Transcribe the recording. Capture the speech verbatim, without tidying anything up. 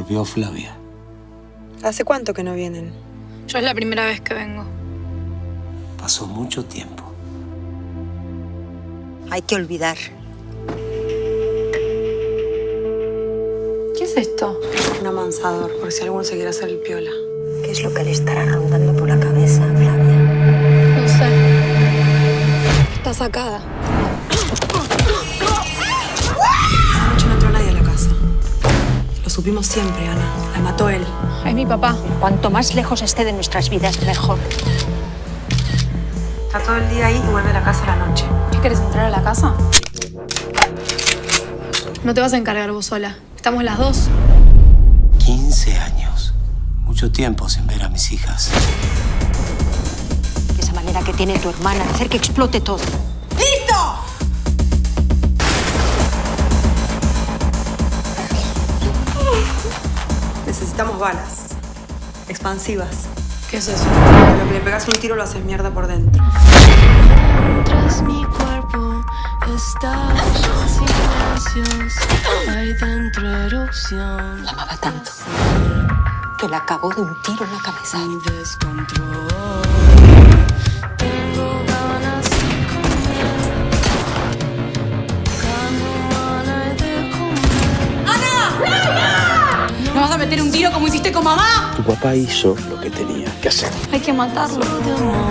Volvió Flavia. ¿Hace cuánto que no vienen? Yo es la primera vez que vengo. Pasó mucho tiempo. Hay que olvidar. ¿Qué es esto? Un amansador, por si alguno se quiere hacer el piola. ¿Qué es lo que le estará rondando por la cabeza, Flavia? No sé. Está sacada. Esa noche no entró nadie a la casa. Lo supimos siempre, Ana. La mató él. Es mi papá. Cuanto más lejos esté de nuestras vidas, mejor. Está todo el día ahí y vuelve a la casa a la noche. ¿Qué querés entrar a la casa? No te vas a encargar vos sola. Estamos las dos. quince años. Mucho tiempo sin ver a mis hijas. Esa manera que tiene tu hermana de hacer que explote todo. ¡Listo! Necesitamos balas. Expansivas. ¿Qué es eso? A lo que le pegas un tiro lo haces mierda por dentro. Mientras mi cuerpo está en silencios, hay dentro erupción. La amaba tanto que la cagó de un tiro en la cabeza. Mi descontrol. Tengo ganas de comer. Gana de comer. ¿No vas a meter un tiro como hiciste con mamá? Tu papá hizo lo que tenía que hacer. Hay que matarlo. De amor.